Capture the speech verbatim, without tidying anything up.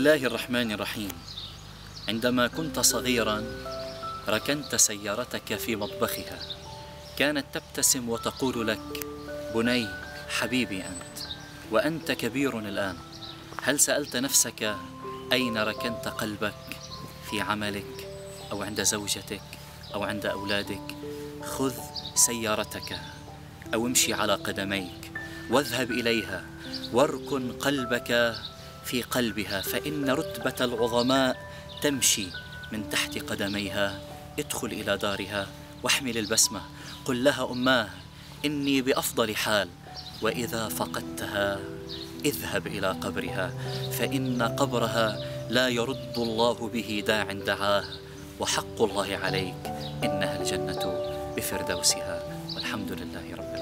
الله الرحمن الرحيم. عندما كنت صغيرا ركنت سيارتك في مطبخها، كانت تبتسم وتقول لك: بني حبيبي أنت، وأنت كبير الآن. هل سألت نفسك أين ركنت قلبك؟ في عملك أو عند زوجتك أو عند أولادك؟ خذ سيارتك أو امشي على قدميك واذهب إليها واركن قلبك في قلبها، فإن رتبة العظماء تمشي من تحت قدميها. ادخل إلى دارها واحمل البسمة، قل لها: أماه إني بأفضل حال. وإذا فقدتها اذهب إلى قبرها، فإن قبرها لا يرد الله به داع دعاه، وحق الله عليك إنها الجنة بفردوسها. والحمد لله رب العالمين.